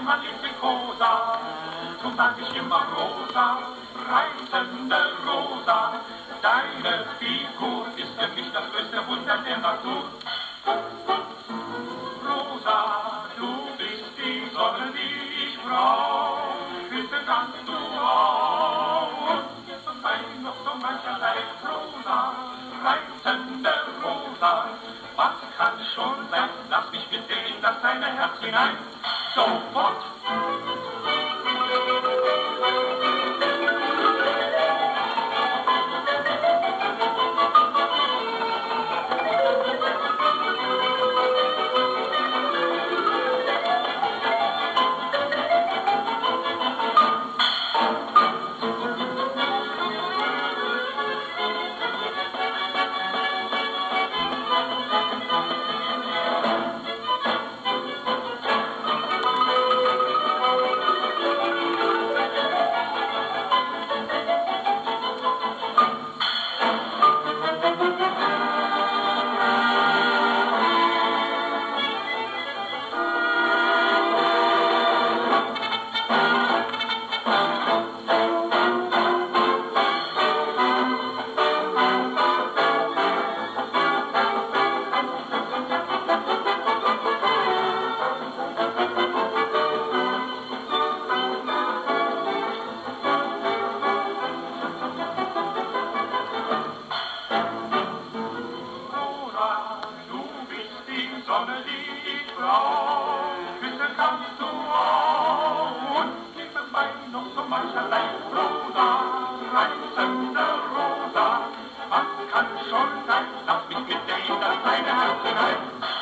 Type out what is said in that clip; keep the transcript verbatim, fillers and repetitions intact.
Heimat ist in Rosa, so sag ich immer Rosa, reizende Rosa. Deine Figur ist für mich das größte Wunder der Natur. Rosa, du bist die Sonne, die ich brauch, küssen kannst du auch. Und jetzt und mein noch so mancherlei Rosa, reizende Rosa. Was kann schon sein? Lass mich bitte in das deine Herz hinein. Sofort! Sonne, die ich brauch, küssen kannst du auch. Und gib es bei noch so mancherlei Rosa, reizende Rosa. Was kann schon sein? Lass mich bitte in das deine Herz hinein.